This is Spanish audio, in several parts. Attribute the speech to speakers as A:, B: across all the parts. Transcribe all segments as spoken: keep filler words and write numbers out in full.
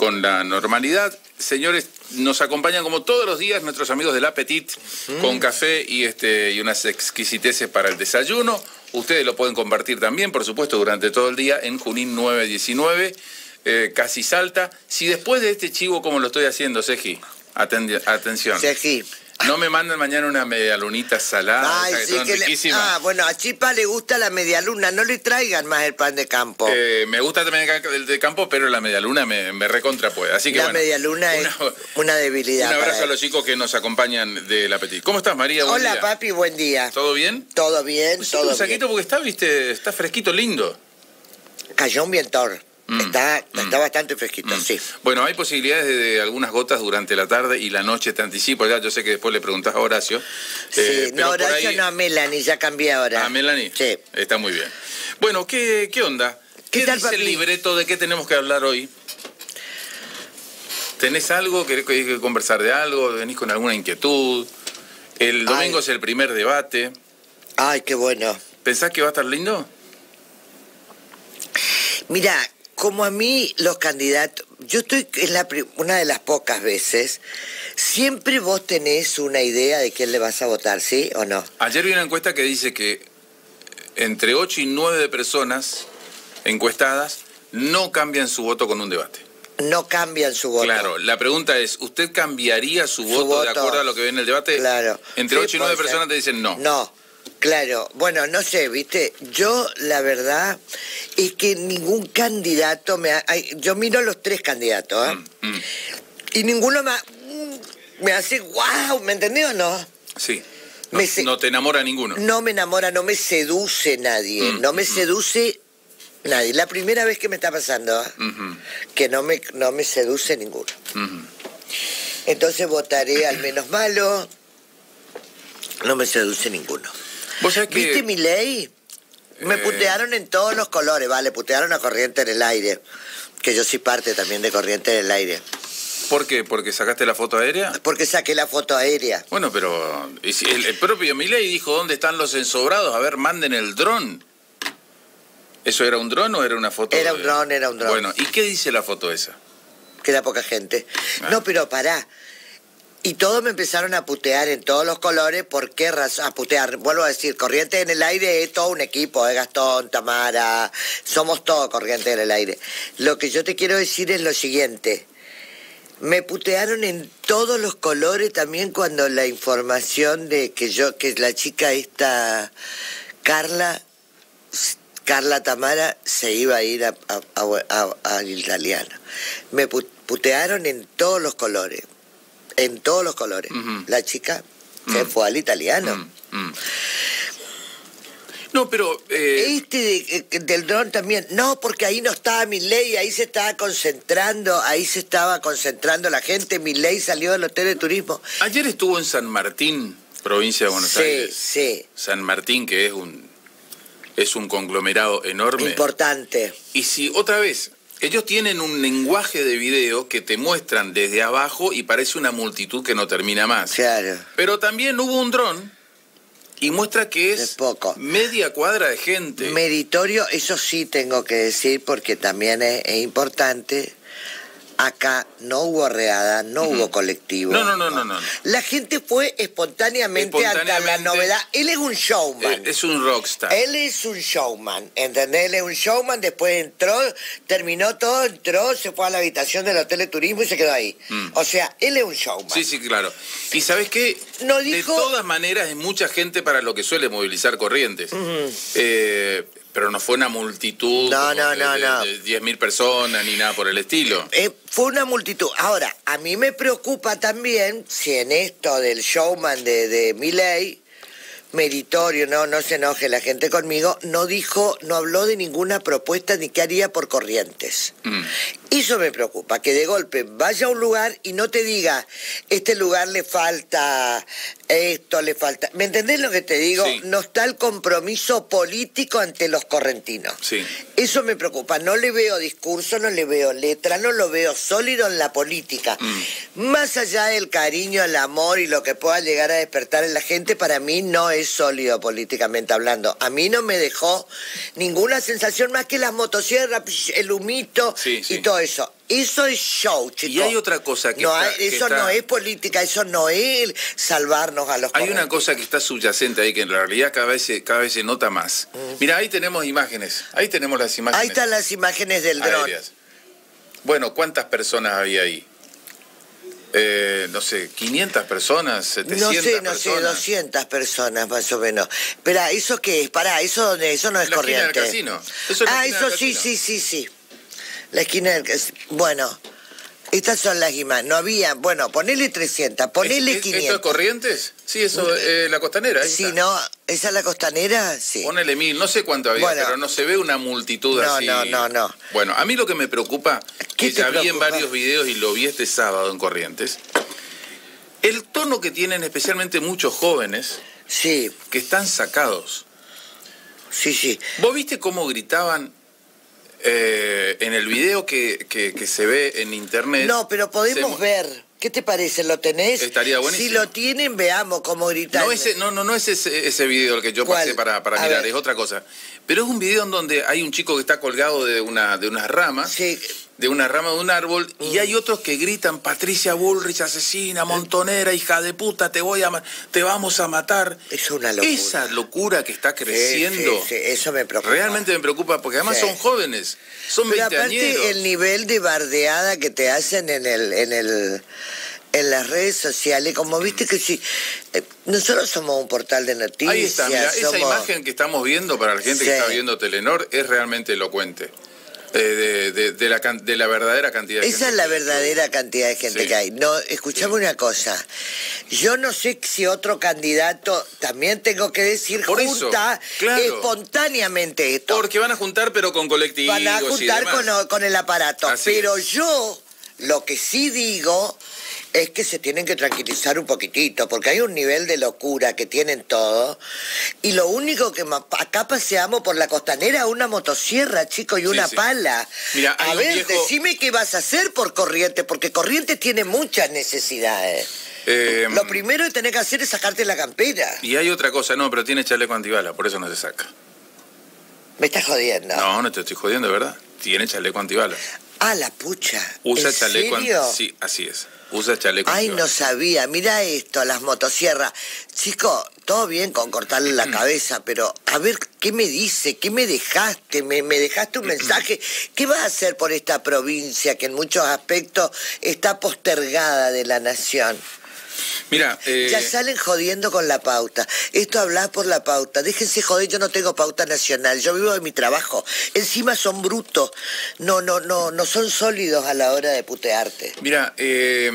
A: con la normalidad. Señores, nos acompañan como todos los días nuestros amigos del Appetit, mm. con café y, este, y unas exquisiteces para el desayuno. Ustedes lo pueden compartir también, por supuesto, durante todo el día en Junín nueve diecinueve, eh, casi Salta. Si después de este chivo, como lo estoy haciendo, Seji, aten atención.
B: Seji.
A: No me mandan mañana una medialunita salada.
B: Ay,
A: esa que
B: sí,
A: son
B: que
A: riquísimas.
B: le... Ah, bueno, a Chipa le gusta la medialuna, no le traigan más el pan de campo.
A: Eh, me gusta también el de campo, pero la medialuna me, me recontra puede. Así que
B: la
A: bueno,
B: medialuna una, es una debilidad.
A: Un abrazo a los chicos que nos acompañan del Appetit. ¿Cómo estás, María? Buen
B: Hola,
A: día.
B: papi, buen día.
A: ¿Todo bien?
B: Todo bien,
A: pues
B: todo
A: sí, un saquito
B: bien.
A: Porque está, viste, está fresquito, lindo.
B: Cayó un vientor. Mm. Está, mm. está bastante fresquito, mm. sí.
A: Bueno, hay posibilidades de, de algunas gotas durante la tarde y la noche, te anticipo, ya yo sé que después le preguntás a Horacio.
B: Sí, eh, no, Horacio ahí... no, a Melanie, ya cambié ahora.
A: ¿A Melanie?
B: Sí.
A: Está muy bien. Bueno, ¿qué, qué onda? ¿Qué, ¿Qué tal, dice papi? El libreto de qué tenemos que hablar hoy? ¿Tenés algo? ¿Querés que conversar de algo? ¿Venís con alguna inquietud? El domingo Ay. es el primer debate.
B: Ay, qué bueno.
A: ¿Pensás que va a estar lindo?
B: Mira, como a mí los candidatos, yo estoy, es la, una de las pocas veces, siempre vos tenés una idea de quién le vas a votar, ¿sí o no?
A: Ayer vi una encuesta que dice que entre ocho y nueve personas encuestadas no cambian su voto con un debate.
B: No cambian su voto.
A: Claro, la pregunta es, ¿usted cambiaría su, su voto, voto de acuerdo a lo que ve en el debate?
B: Claro.
A: Entre
B: sí,
A: ocho y nueve personas te dicen no.
B: No. Claro, bueno, no sé, viste, yo la verdad es que ningún candidato me ha, yo miro los tres candidatos, ¿eh? Mm, mm. Y ninguno me, me hace wow, ¿me entendés o no?
A: Sí. No, me, no te enamora ninguno.
B: No me enamora, no me seduce nadie, mm, no me mm. seduce nadie. La primera vez que me está pasando, ¿eh? Mm-hmm. que no me, no me seduce ninguno. Mm-hmm. Entonces votaré al menos malo, no me seduce ninguno.
A: ¿Vos sabés que...
B: ¿Viste mi ley? Me eh... putearon en todos los colores, vale, putearon a Corriente en el Aire, que yo soy parte también de Corriente en el Aire.
A: ¿Por qué? ¿Porque sacaste la foto aérea?
B: Porque saqué la foto aérea.
A: Bueno, pero el, el propio Milei dijo, ¿dónde están los ensobrados? A ver, manden el dron. ¿Eso era un dron o era una foto?
B: Era
A: de...
B: un dron, era un dron.
A: Bueno, ¿y qué dice la foto esa?
B: Que era poca gente. Ah. No, pero pará. Y todos me empezaron a putear en todos los colores. ¿Por qué razón? A putear. Vuelvo a decir, Corriente en el Aire es todo un equipo. ¿eh? Gastón, Tamara, somos todos Corriente en el Aire. Lo que yo te quiero decir es lo siguiente. Me putearon en todos los colores también cuando la información de que yo, que la chica esta, Carla, Carla Tamara, se iba a ir a, a, a, a, al italiano. Me putearon en todos los colores. En todos los colores. Uh-huh. La chica uh-huh. se fue al italiano.
A: Uh-huh. No, pero... Eh...
B: Este de, del dron también. No, porque ahí no estaba Milei, ahí se estaba concentrando, ahí se estaba concentrando la gente. Milei salió del hotel de turismo.
A: Ayer estuvo en San Martín, provincia de Buenos
B: sí,
A: Aires.
B: Sí, sí.
A: San Martín, que es un, es un conglomerado enorme.
B: Importante.
A: Y si otra vez... Ellos tienen un lenguaje de video que te muestran desde abajo y parece una multitud que no termina más.
B: Claro.
A: Pero también hubo un dron y muestra que es
B: poco.
A: media cuadra de gente.
B: Meritorio, eso sí tengo que decir porque también es, es importante. Acá no hubo reada, no uh-huh. hubo colectivo.
A: No, no, no, no, no, no.
B: La gente fue espontáneamente, espontáneamente ante la novedad. Él es un showman.
A: Es un rockstar.
B: Él es un showman, ¿entendés? Él es un showman, después entró, terminó todo, entró, se fue a la habitación del hotel de turismo y se quedó ahí. Mm. O sea, él es un showman.
A: Sí, sí, claro. ¿Y sabes qué?
B: No dijo...
A: De todas maneras, es mucha gente para lo que suele movilizar Corrientes. Uh-huh. Eh... Pero no fue una multitud
B: no, no,
A: de,
B: no,
A: de,
B: no.
A: de diez mil personas ni nada por el estilo.
B: Eh, fue una multitud. Ahora, a mí me preocupa también si en esto del showman de, de Milei, Meritorio, no, no se enoje la gente conmigo, no dijo, no habló de ninguna propuesta ni qué haría por Corrientes. Mm. Eso me preocupa, que de golpe vaya a un lugar y no te diga, este lugar le falta esto, le falta... ¿Me entendés lo que te digo?
A: Sí.
B: No está el compromiso político ante los correntinos.
A: Sí.
B: Eso me preocupa. No le veo discurso, no le veo letra, no lo veo sólido en la política. Mm. Más allá del cariño, el amor y lo que pueda llegar a despertar en la gente, para mí no es sólido políticamente hablando. A mí no me dejó ninguna sensación más que las motosierras, el humito sí, sí. y todo eso. Eso es show, chicos.
A: Y hay otra cosa que,
B: no
A: está,
B: hay,
A: que
B: Eso
A: está...
B: no es política, eso no es salvarnos a los
A: Hay una cosa que está subyacente ahí, que en realidad cada vez se, cada vez se nota más. Mm. Mira, ahí tenemos imágenes, ahí tenemos las imágenes.
B: Ahí están las imágenes del dron.
A: Bueno, ¿cuántas personas había ahí? Eh, no sé, quinientas personas, setecientas
B: no sé, no
A: personas.
B: sé, doscientas personas más o menos. Espera, ¿eso qué es? Pará, ¿eso dónde? Eso no es
A: la
B: Corrientes.
A: Esquina del casino. Eso es la
B: ah,
A: esquina
B: eso
A: del
B: sí,
A: casino.
B: sí, sí, sí. La esquina del casino. Bueno, estas son las imágenes. No había, bueno, ponele trescientas, ponele
A: ¿Es, es,
B: quinientas.
A: ¿Esto es Corrientes? Sí, eso es eh, la Costanera.
B: Sí,
A: está.
B: no, ¿esa es la Costanera? Sí.
A: Ponele mil, no sé cuánto había, bueno, pero no se ve una multitud
B: no,
A: así.
B: No, no, no.
A: Bueno, a mí lo que me preocupa, que ya
B: preocupa?
A: vi en varios videos y lo vi este sábado en Corrientes, el tono que tienen especialmente muchos jóvenes,
B: sí,
A: que están sacados.
B: Sí, sí.
A: ¿Vos viste cómo gritaban eh, en el video que, que, que se ve en internet?
B: No, pero podemos
A: se...
B: ver. ¿Qué te parece? ¿Lo tenés?
A: Estaría buenísimo.
B: Si lo tienen, veamos cómo gritan.
A: No, ese, no, no, no es ese, ese video el que yo pasé para, para mirar, ver. Es otra cosa. Pero es un video en donde hay un chico que está colgado de una de unas ramas,
B: sí.
A: de una rama de un árbol, mm. y hay otros que gritan: Patricia Bullrich, asesina, montonera, hija de puta, te voy a te vamos a matar.
B: Es una locura.
A: Esa locura que está creciendo.
B: Sí, sí, sí, eso me preocupa.
A: Realmente me preocupa, porque además sí. son jóvenes, son
B: Pero
A: veinteañeros.
B: aparte el nivel de bardeada que te hacen en el, en el en las redes sociales, como viste que si eh, nosotros somos un portal de noticias.
A: Ahí está, mira,
B: somos...
A: esa imagen que estamos viendo para la gente sí. que está viendo Telenor es realmente elocuente. Eh, de, de, de, la, de la verdadera cantidad de
B: Esa
A: gente.
B: es la verdadera cantidad de gente sí. que hay. No, escuchame sí. una cosa. Yo no sé si otro candidato, también tengo que decir,
A: Por
B: junta
A: eso, claro.
B: espontáneamente esto.
A: Porque van a juntar, pero con colectivos.
B: Van a juntar
A: y demás.
B: Con, con el aparato.
A: Así
B: pero
A: es.
B: yo lo que sí digo es que se tienen que tranquilizar un poquitito, porque hay un nivel de locura que tienen todos, y lo único que acá paseamos por la Costanera, una motosierra, chico, y sí, una sí. pala.
A: Mira,
B: a ver,
A: viejo...
B: decime qué vas a hacer por Corrientes, porque Corrientes tiene muchas necesidades. Eh, lo primero que tenés que hacer es sacarte la campera.
A: Y hay otra cosa, no, pero tiene chaleco antibala, por eso no se saca.
B: ¿Me estás jodiendo?
A: No, no te estoy jodiendo, ¿verdad? Tiene chaleco antibala.
B: Ah, la pucha.
A: Usa
B: ¿En
A: chaleco
B: serio?
A: Sí, así es. Usa chaleco
B: Ay,
A: antibala.
B: no sabía. Mira esto, las motosierras. Chico, todo bien con cortarle la cabeza, pero a ver, ¿qué me dice? ¿Qué me dejaste? ¿Me, me dejaste un mensaje? ¿Qué vas a hacer por esta provincia que en muchos aspectos está postergada de la nación?
A: Mira, eh...
B: ya salen jodiendo con la pauta. Esto hablas por la pauta. Déjense joder, yo no tengo pauta nacional. Yo vivo de mi trabajo. Encima son brutos. No, no, no, no son sólidos a la hora de putearte.
A: Mira, eh,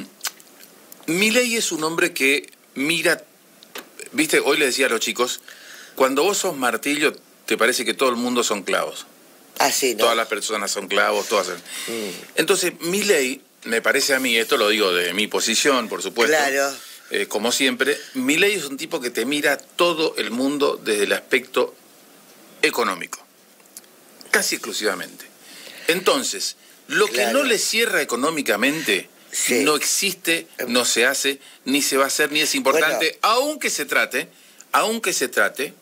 A: Milei es un hombre que mira, viste, hoy le decía a los chicos, cuando vos sos martillo, te parece que todo el mundo son clavos.
B: Ah, sí, ¿no?
A: Todas las personas son clavos, todas. Son... Mm. Entonces, Milei, me parece a mí, esto lo digo de mi posición, por supuesto.
B: Claro.
A: Eh, como siempre, Milei es un tipo que te mira todo el mundo desde el aspecto económico. Casi exclusivamente. Entonces, lo claro. que no le cierra económicamente sí. no existe, no se hace, ni se va a hacer, ni es importante, bueno. aunque se trate, aunque se trate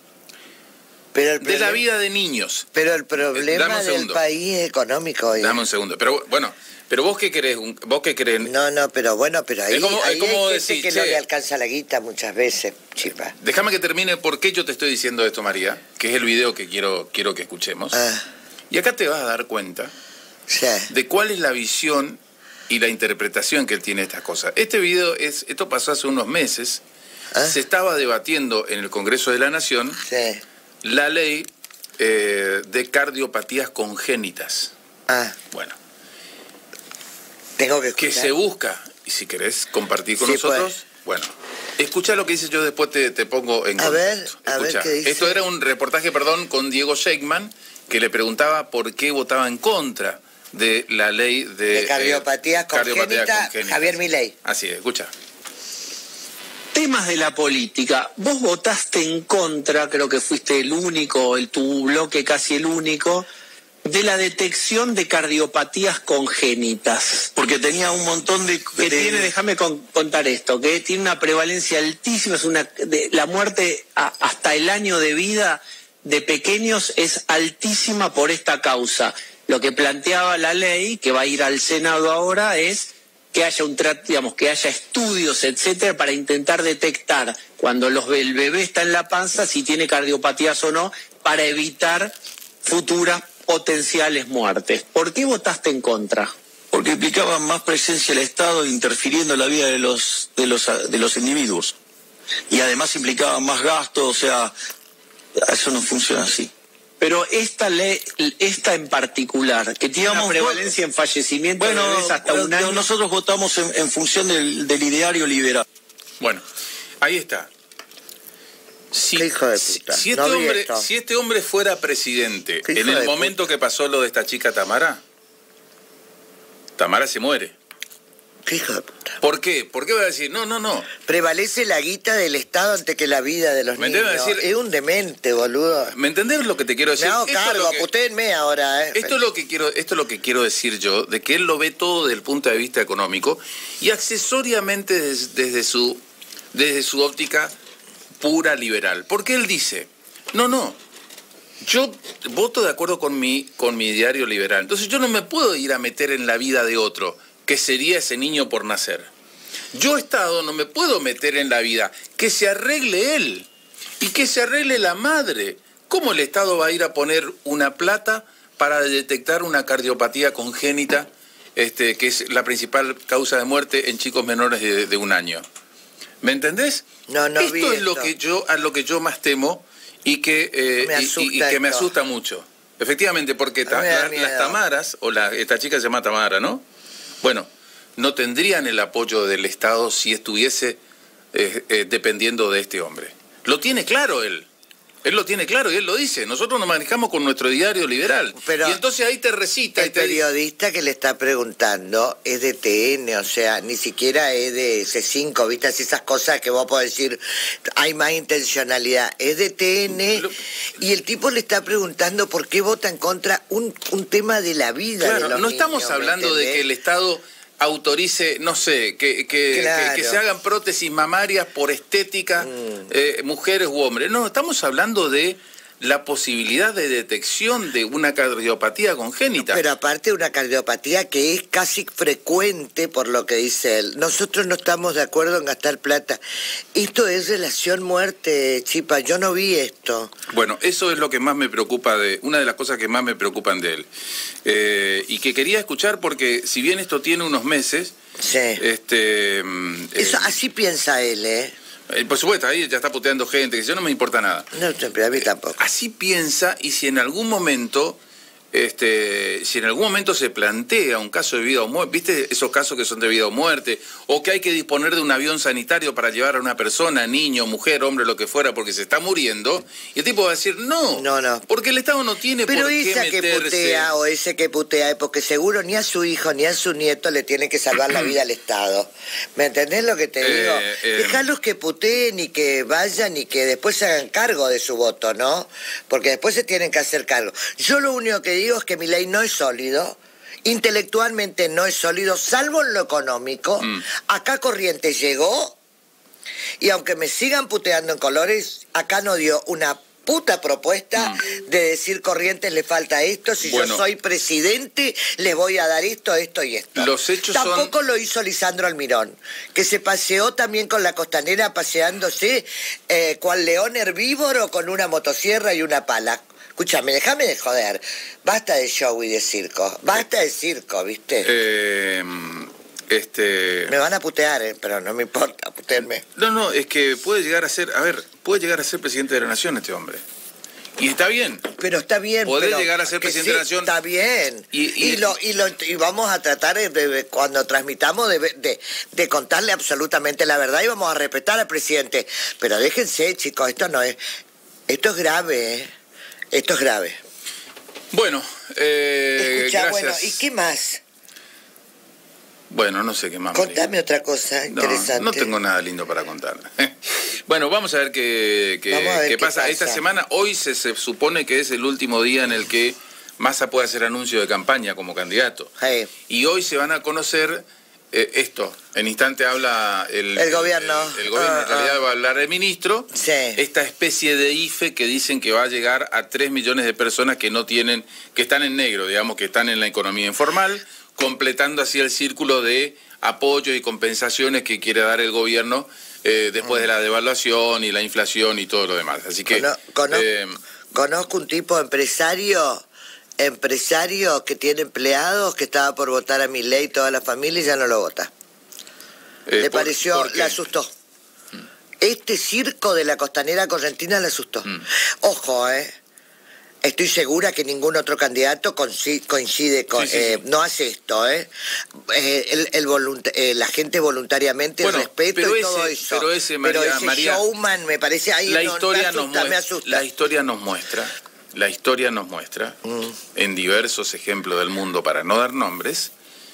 B: pero el
A: de
B: problema,
A: la vida de niños.
B: Pero el problema eh, del país es económico. Hoy.
A: Dame un segundo. Pero bueno, pero vos qué querés, vos qué querés.
B: No, no, pero bueno, pero ahí,
A: es como,
B: ahí
A: es como
B: hay
A: decir,
B: gente que
A: che,
B: no le alcanza la guita muchas veces, chipa.
A: Déjame que termine por qué yo te estoy diciendo esto, María, que es el video que quiero, quiero que escuchemos. Ah. Y acá te vas a dar cuenta
B: sí.
A: de cuál es la visión y la interpretación que él tiene de estas cosas. Este video, es, esto pasó hace unos meses, ah. se estaba debatiendo en el Congreso de la Nación
B: sí.
A: la ley eh, de cardiopatías congénitas.
B: Ah.
A: Bueno.
B: Tengo que escuchar.
A: Que se busca, y si querés compartir con
B: sí,
A: nosotros,
B: pues.
A: bueno, escucha lo que dice, yo después te, te pongo en
B: a
A: contexto.
B: Ver, a
A: escucha.
B: ver qué dice.
A: Esto era un reportaje, perdón, con Diego Sheikman, que le preguntaba por qué votaba en contra de la ley de,
B: de cardiopatías eh, congénitas, congénitas, Javier Milei.
A: Así es, escucha.
C: Temas de la política. Vos votaste en contra, creo que fuiste el único, el tu bloque casi el único, de la detección de cardiopatías congénitas.
D: Porque tenía un montón de...
C: Que
D: de...
C: tiene, déjame con, contar esto, que tiene una prevalencia altísima, es una de, la muerte a, hasta el año de vida de pequeños es altísima por esta causa. Lo que planteaba la ley, que va a ir al Senado ahora, es que haya un tra- digamos, que haya estudios, etcétera, para intentar detectar cuando los, el bebé está en la panza si tiene cardiopatías o no, para evitar futuras potenciales muertes. ¿Por qué votaste en contra?
D: Porque implicaba más presencia del Estado interfiriendo en la vida de los, de los, de los individuos. Y además implicaba más gasto, o sea, eso no funciona así.
C: Pero esta ley, esta en particular, que tiene una prevalencia en fallecimiento
D: bueno,
C: de bebés hasta un año.
D: Nosotros votamos en, en función del, del ideario liberal.
A: Bueno, ahí está. Si,
B: Qué hijo de
A: si,
B: puta.
A: si este
B: No vi
A: hombre,
B: esto.
A: si este hombre fuera presidente
B: Qué hijo
A: en el
B: de
A: momento
B: puta.
A: que pasó lo de esta chica Tamara, Tamara se muere.
B: ¿Qué hijo de puta?
A: ¿Por qué? ¿Por qué va a decir? No, no, no.
B: Prevalece la guita del Estado ante que la vida de los
A: ¿Me
B: niños.
A: entiendes? Decir-
B: Es un demente, boludo.
A: ¿Me entendés lo que te quiero decir?
B: Me hago
A: Esto es
B: cargo,
A: lo que-
B: aputéenme ahora, ¿eh?
A: Esto es lo que quiero, esto es lo que quiero decir yo, de que él lo ve todo desde el punto de vista económico y accesoriamente des- desde su desde su óptica pura liberal. Porque él dice, no, no, yo voto de acuerdo con mi, con mi diario liberal. Entonces yo no me puedo ir a meter en la vida de otro, que sería ese niño por nacer. Yo, Estado, no me puedo meter en la vida, que se arregle él y que se arregle la madre. ¿Cómo el Estado va a ir a poner una plata para detectar una cardiopatía congénita, este, que es la principal causa de muerte en chicos menores de, de un año? ¿Me entendés?
B: No, no
A: esto
B: vi
A: es
B: esto.
A: lo que yo, a lo que yo más temo y que, eh,
B: Me
A: y-
B: asusta
A: y, y que me
B: esto.
A: asusta mucho. Efectivamente, porque ta-
B: A mí me da
A: la-
B: miedo.
A: las Tamaras, o la, esta chica se llama Tamara, ¿no? Bueno, no tendrían el apoyo del Estado si estuviese eh, eh, dependiendo de este hombre. Lo tiene claro él. Él lo tiene claro y él lo dice. Nosotros nos manejamos con nuestro diario liberal.
B: Pero
A: y entonces ahí te recita
B: El
A: y te dice...
B: periodista que le está preguntando es de T N, o sea, ni siquiera es de C cinco, ¿viste? Así esas cosas que vos podés decir, hay más intencionalidad. Es de T N
A: Lo-
B: y el tipo le está preguntando por qué vota en contra un, un tema de la vida de
A: Claro,
B: los
A: no estamos
B: niños, ¿me
A: hablando de
B: entendés?
A: que el Estado autorice, no sé, que, que,
B: Claro.
A: que, que se hagan prótesis mamarias por estética,
B: Mm.
A: eh, mujeres u hombres. No, estamos hablando de la posibilidad de detección de una cardiopatía congénita.
B: Pero aparte una cardiopatía que es casi frecuente por lo que dice él. Nosotros no estamos de acuerdo en gastar plata. Esto es relación muerte, Chipa. Yo no vi esto.
A: Bueno, eso es lo que más me preocupa de, una de las cosas que más me preocupan de él. Eh, y que quería escuchar porque si bien esto tiene unos meses,
B: Sí.
A: este, mm,
B: Eso,
A: eh,
B: así piensa él, ¿eh?
A: eh, por supuesto, ahí ya está puteando gente, que yo no me importa nada.
B: No, pero a mí tampoco.
A: Así piensa y si en algún momento, este, si en algún momento se plantea un caso de vida o muerte, ¿viste esos casos que son de vida o muerte? O que hay que disponer de un avión sanitario para llevar a una persona, niño, mujer, hombre, lo que fuera, porque se está muriendo, y el tipo va a decir, no,
B: No, no.
A: porque el Estado no tiene
B: Pero
A: por qué
B: esa que
A: meterse.
B: putea o ese que putea es porque seguro ni a su hijo ni a su nieto le tiene que salvar la vida al Estado. ¿Me entendés lo que te
A: Eh,
B: digo?
A: eh.
B: Dejarlos que puteen y que vayan y que después se hagan cargo de su voto, ¿no? Porque después se tienen que hacer cargo. Yo lo único que digo es que mi ley no es sólido. Intelectualmente no es sólido, salvo en lo económico.
A: Mm.
B: Acá Corrientes llegó y aunque me sigan puteando en colores, acá no dio una puta propuesta
A: Mm.
B: de decir Corrientes le falta esto, si
A: Bueno.
B: yo soy presidente les voy a dar esto, esto y esto.
A: Los hechos son-
B: Tampoco lo hizo Lisandro Almirón, que se paseó también con la costanera paseándose eh, cual león herbívoro con una motosierra y una pala. Escúchame, déjame de joder. Basta de show y de circo. Basta de circo, ¿viste?
A: Eh, este...
B: Me van a putear, eh, pero no me importa, putenme.
A: No, no, es que puede llegar a ser, a ver, puede llegar a ser presidente de la nación este hombre. Y está bien.
B: Pero está bien.
A: Podés
B: pero
A: llegar a ser
B: que
A: presidente de la nación.
B: Está bien.
A: Y-
B: Y,
A: y-
B: lo, y, lo, y vamos a tratar de, de- cuando transmitamos de, de, de contarle absolutamente la verdad y vamos a respetar al presidente. Pero déjense, chicos, esto no es. Esto es grave, ¿eh? Esto es grave.
A: Bueno, eh,
B: Escucha,
A: gracias.
B: bueno, ¿y qué más?
A: Bueno, no sé qué más. María.
B: Contame otra cosa
A: No,
B: interesante.
A: no tengo nada lindo para contar. Bueno, vamos a ver qué, qué-
B: Vamos a ver
A: qué
B: qué
A: pasa.
B: pasa.
A: Esta semana, hoy se, se supone que es el último día en el que Massa puede hacer anuncio de campaña como candidato.
B: Sí.
A: Y hoy se van a conocer eh, esto, en instante habla el,
B: el gobierno.
A: El, el gobierno,
B: ah,
A: en realidad
B: ah.
A: va a hablar el ministro.
B: Sí.
A: Esta especie de I F E que dicen que va a llegar a tres millones de personas que no tienen, que están en negro, digamos, que están en la economía informal, completando así el círculo de apoyo y compensaciones que quiere dar el gobierno eh, después mm. de la devaluación y la inflación y todo lo demás. Así que
B: Cono cono
A: eh,
B: conozco un tipo empresario empresario que tiene empleados que estaba por votar a Milei, toda la familia, y ya no lo vota.
A: eh,
B: le
A: por,
B: pareció,
A: ¿por qué?
B: le asustó. Mm. Este circo de la costanera correntina le asustó. Mm. Ojo, eh. Estoy segura que ningún otro candidato coincide con... Sí, sí, eh, sí. No hace esto, ¿eh? eh el, el volunt eh, la gente voluntariamente, bueno, respeto y ese, todo eso.
A: Pero ese, María,
B: pero ese
A: María,
B: showman me parece... Ahí
A: la,
B: no,
A: historia
B: me asusta,
A: nos muestra,
B: me asusta.
A: La historia nos muestra, la historia nos muestra, mm. en diversos ejemplos del mundo, para no dar nombres,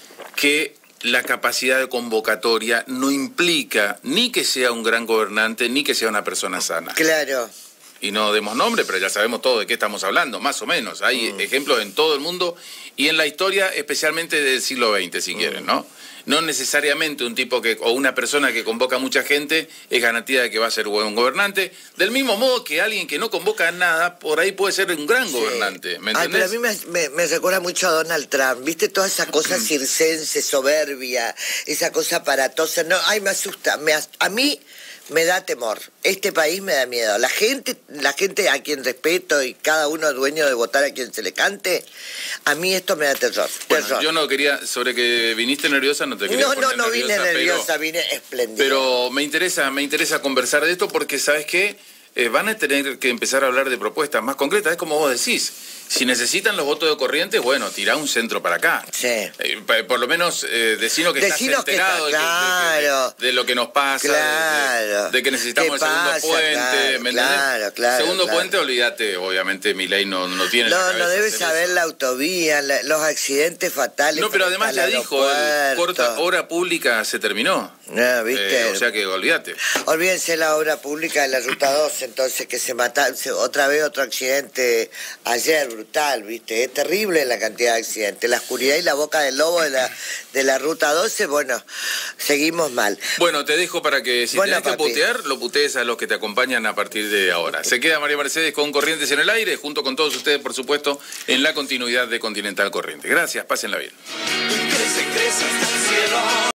A: que la capacidad de convocatoria no implica ni que sea un gran gobernante, ni que sea una persona sana.
B: Claro.
A: Y no demos nombre, pero ya sabemos todo de qué estamos hablando, más o menos. Hay mm. ejemplos en todo el mundo y en la historia, especialmente del siglo veinte, si mm. quieren, ¿no? No necesariamente un tipo que o una persona que convoca a mucha gente es garantía de que va a ser buen gobernante. Del mismo modo que alguien que no convoca a nada, por ahí puede ser un gran sí. gobernante, ¿me entendés?
B: Ay, pero a mí me, me, me recuerda mucho a Donald Trump, ¿viste? Toda esa cosa circense, soberbia, esa cosa aparatosa. No, ay, me asusta. Me, a mí... me da temor. Este país me da miedo. La gente, la gente a quien respeto y cada uno es dueño de votar a quien se le cante, a mí esto me da terror.
A: Bueno,
B: terror.
A: yo no quería, sobre que viniste nerviosa, no te quería
B: No,
A: poner
B: no, no
A: nerviosa,
B: vine nerviosa,
A: pero,
B: vine espléndida.
A: Pero me interesa, me interesa conversar de esto porque, ¿sabes qué? Eh, van a tener que empezar a hablar de propuestas más concretas. Es como vos decís. Si necesitan los votos de Corrientes, bueno, tirá un centro para acá.
B: Sí.
A: Eh, por lo menos eh, decinos que
B: Decinos
A: estás enterado
B: que está,
A: de, que,
B: claro.
A: de, de, de lo que nos pasa,
B: claro.
A: de, de que necesitamos el segundo
B: pasa?
A: puente.
B: Claro,
A: ¿me
B: claro, claro,
A: segundo
B: claro.
A: puente, olvídate, obviamente Milei no, no tiene
B: No,
A: la cabeza
B: no debe saber
A: eso.
B: La autovía, la, los accidentes fatales.
A: No, pero además ya dijo, el corta hora pública se terminó.
B: No, ¿viste?
A: Eh, o sea que olvídate.
B: Olvídense la obra pública de la Ruta dos, entonces que se mataron, otra vez otro accidente ayer, brutal, ¿viste? Es terrible la cantidad de accidentes. La oscuridad y la boca del lobo de la, de la Ruta doce, bueno, seguimos mal.
A: Bueno, te dejo para que si
B: bueno,
A: tenés que putear, lo putees a los que te acompañan a partir de ahora. Se queda María Mercedes con Corrientes en el aire, junto con todos ustedes, por supuesto, en la continuidad de Continental Corrientes. Gracias, pásenla bien.
E: Crece, crece hasta el cielo.